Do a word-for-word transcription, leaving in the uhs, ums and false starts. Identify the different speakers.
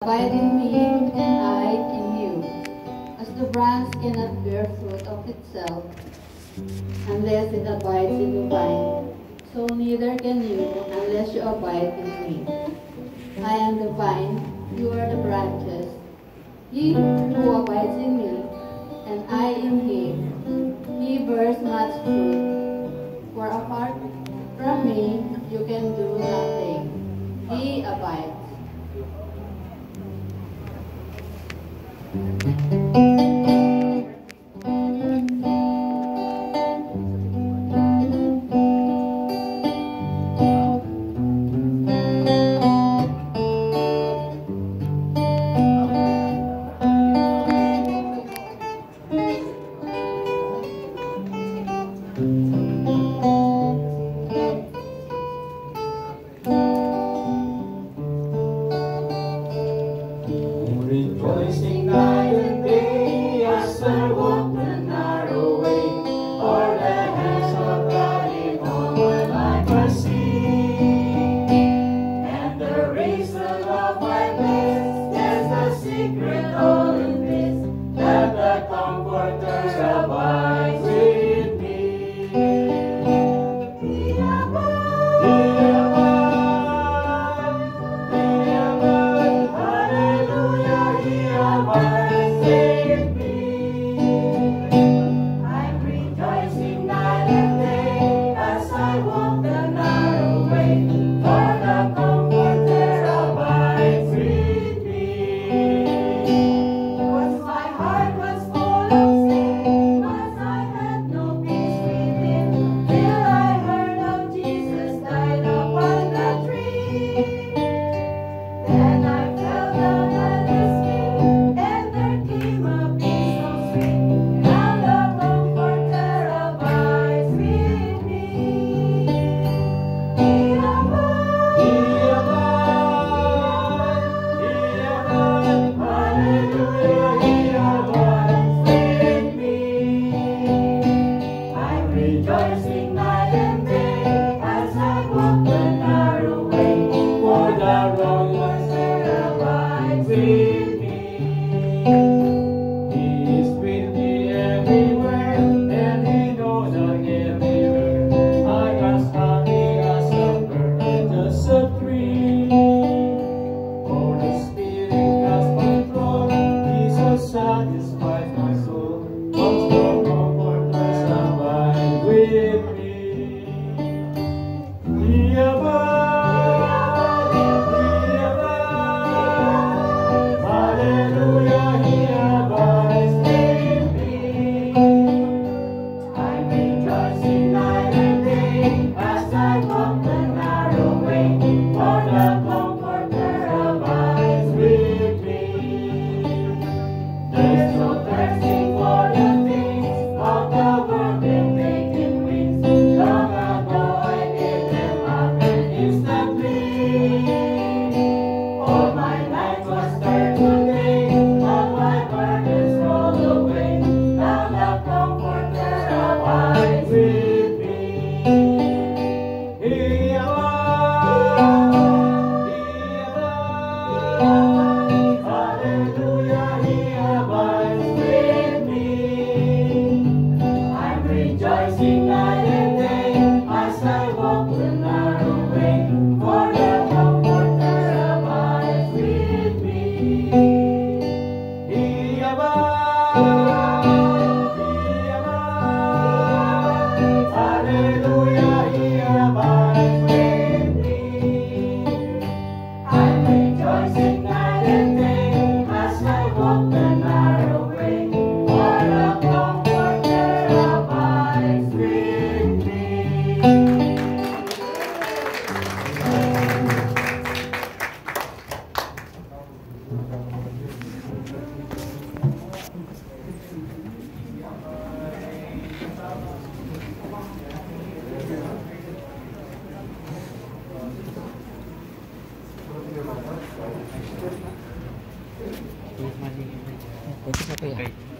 Speaker 1: Abide in me, and I in you. As the branch cannot bear fruit of itself unless it abides in the vine, so neither can you unless you abide in me. I am the vine, you are the branches. He who abides in me, and I in him, he bears much fruit. For apart from me, you can do nothing. He abides.
Speaker 2: Rejoicing night and day as I walk the narrow way, for the hands of God in all my life I see, and the reason of my bliss is the secret all in this, that the Comforter abides with me. He abides, He abides, He abides, hallelujah, He abides with me. I'm rejoicing night and day as I walk the narrow way, for the Comforter abides with me. Once my heart was full of sin, once I had no peace within, till I heard of Jesus died upon the tree. Then I fell down at His feet, and there came a peace so sweet. Now the Comforter abides with me. He abides, He abides, He abides, hallelujah, He abides with me. I'm rejoicing night and day as I walk the narrow way, for the wrong Master abides with me. He is with me everywhere, and He knows I'm everywhere. I'm as happy as a bird, just a tree. Holy Spirit has control, Jesus satisfies my soul. Once the Comforters abide with me. He abides, He abides, hallelujah, He abides with me. I'm rejoicing night and day as I walk the narrow way, for the Comforter abides with me. There's no thirsting for the things of the world and taking wings. Long ago I gave them up and instantly. All my nights was turned to day, all my burdens rolled away. Now the Comforter abides with me. He abides, He abides, hallelujah, He abides with me. I'm rejoicing night and day as I walk the narrow way, for the Comforter abides with me. He abides, He abides, hallelujah, He abides with me. I'm rejoicing night and day as I walk the narrow way, for the Comforter abides with me.
Speaker 3: Ito sa kuya.